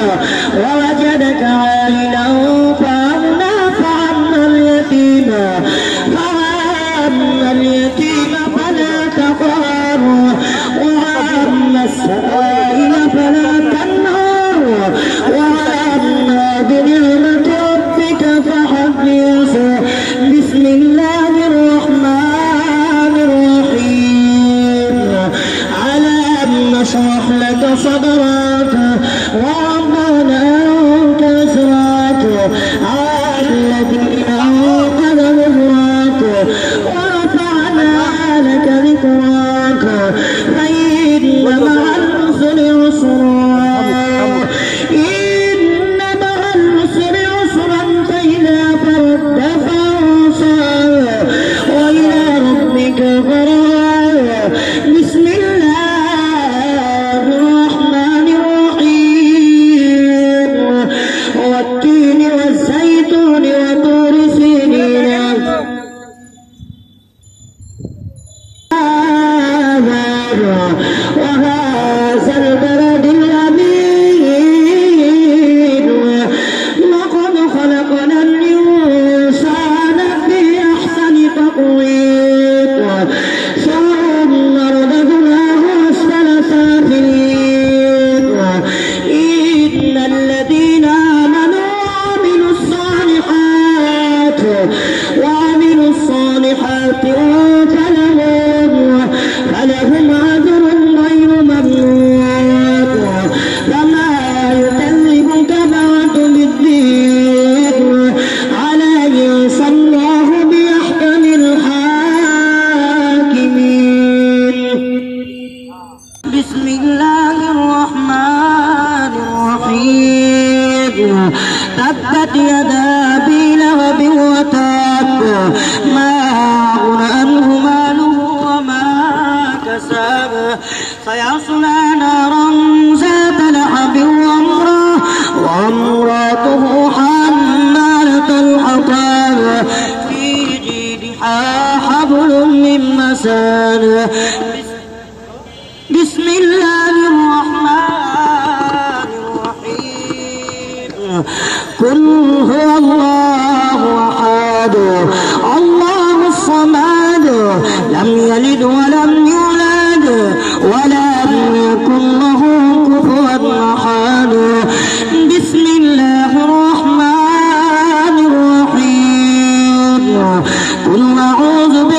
ووجدك عائلا فأغنى فأما اليتيم فلا تقهر وأما السائل فلا تنهر وأما بنعمة ربك فحدث. بسم الله الرحمن الرحيم. ألم نشرح لك صدرك ووضعنا عنك وزرك الذي أنقض ظهرك ورفعنا لك ذكرك فإن مع العسر يسرا إن مع العسر يسرا فإذا فرغت فانصب وإلى ربك فارغب. بسم الله الرحمن الرحيم. والتين والزيتون وطور سينين وهذا البلد الأمين. لقد خلقنا الإنسان في أحسن تقويم ثم رددناه أسفل سافلين. إن الذين آمنوا وعملوا الصالحات فلهم أجر غير ممنون. فما يكذبك بعد بالدين أليس الله بأحكم الحاكمين. بسم الله الرحمن الرحيم. تبت يدا أبي لهب وتب ما أغنى عنه ماله وما كسب سيصلى نارا ذات لهب وامرأته حمالة الحطب في جيدها حبل من مسد. بسم الله الرحمن الرحيم. قل هو الله أحد الله الصمد لم يلد ولم يولد ولم يكن له كفوا أحد. بسم الله الرحمن الرحيم. قل أعوذ